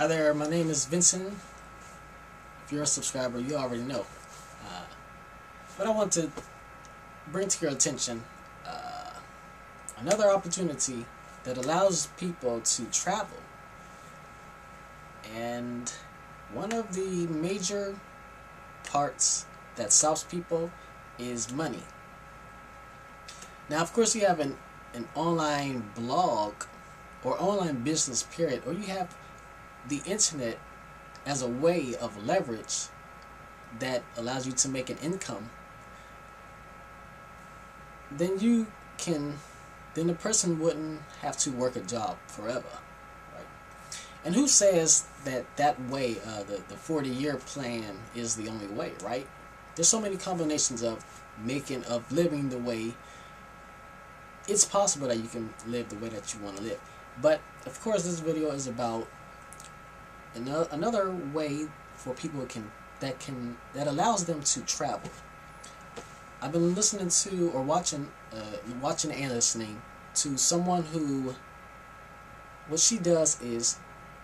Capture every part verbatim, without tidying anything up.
Hi there, my name is Vincent. If you're a subscriber, you already know. Uh, but I want to bring to your attention uh, another opportunity that allows people to travel. And one of the major parts that stops people is money. Now, of course, you have an, an online blog or online business period, or you have the internet as a way of leverage that allows you to make an income. Then you can, then the person wouldn't have to work a job forever, right? And who says that that way, uh, the the forty year plan is the only way, right? There's so many combinations of making, of living the way. It's possible that you can live the way that you want to live, but of course, this video is about another another way for people can that can that allows them to travel. I've been listening to or watching uh, watching and listening to someone who, what she does is,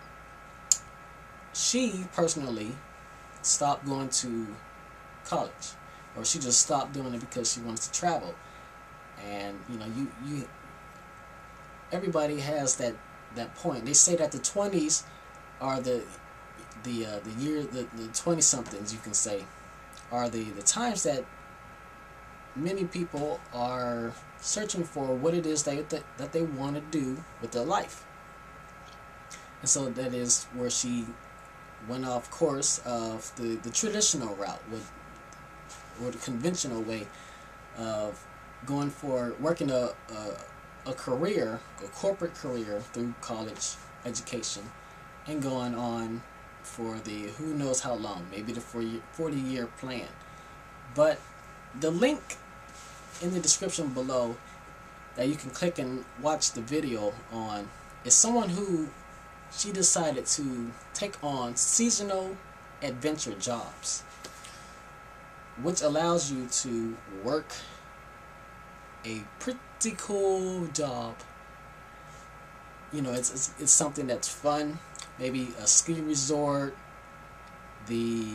she personally stopped going to college, or she just stopped doing it because she wants to travel. And you know, you you everybody has that that point. They say that the twenties are the the uh, the year the the twenty somethings, you can say, are the the times that many people are searching for what it is they that, that they want to do with their life. And so that is where she went off course of the the traditional route, with or the conventional way of going for working a a, a career, a corporate career through college education, and going on for the who knows how long, maybe the forty year plan. But the link in the description below that you can click and watch the video on is someone who, she decided to take on seasonal adventure jobs, which allows you to work a pretty cool job. You know, it's, it's, it's something that's fun. Maybe a ski resort, the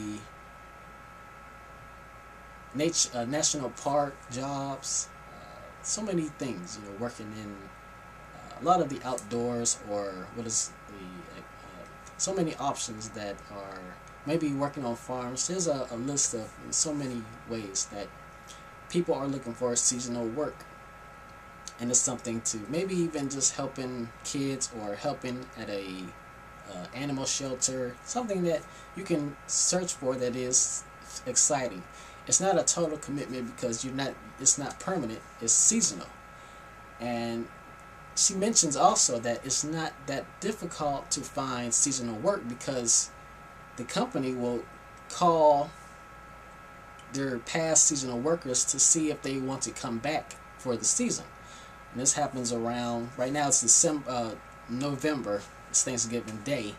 nature, uh, national park jobs, uh, so many things. You know, working in uh, a lot of the outdoors, or what is the uh, so many options that are maybe working on farms. There's a, a list of so many ways that people are looking for seasonal work. And it's something to maybe even just helping kids, or helping at a uh, animal shelter, something that you can search for that is exciting. It's not a total commitment because you're not, it's not permanent, it's seasonal. And she mentions also that it's not that difficult to find seasonal work, because the company will call their past seasonal workers to see if they want to come back for the season. And this happens around, right now it's December, uh, November, it's Thanksgiving Day.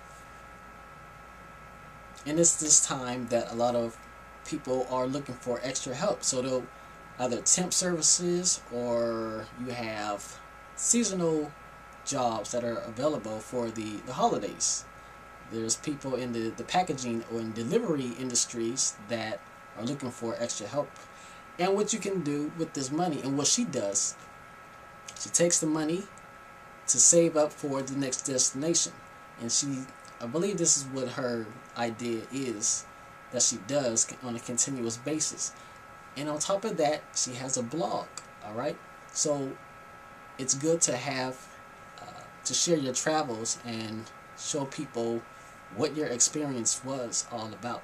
And it's this time that a lot of people are looking for extra help. So they'll either temp services, or you have seasonal jobs that are available for the, the holidays. There's people in the, the packaging or in delivery industries that are looking for extra help. And what you can do with this money, and what she does, she takes the money to save up for the next destination. And she, I believe this is what her idea is, that she does on a continuous basis. And on top of that, she has a blog, alright? So it's good to have, uh, to share your travels and show people what your experience was all about.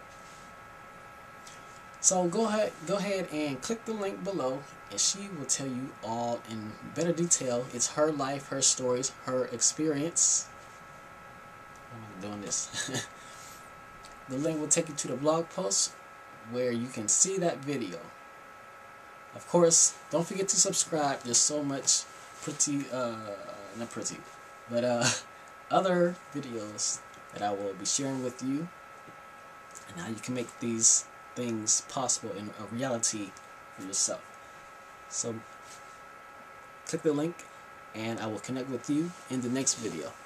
So go ahead, go ahead and click the link below, and she will tell you all in better detail. It's her life, her stories, her experience. I'm doing this. The link will take you to the blog post where you can see that video. Of course, don't forget to subscribe. There's so much pretty, uh, not pretty, but uh, other videos that I will be sharing with you, and how you can make these things possible in a reality for yourself. So click the link, and I will connect with you in the next video.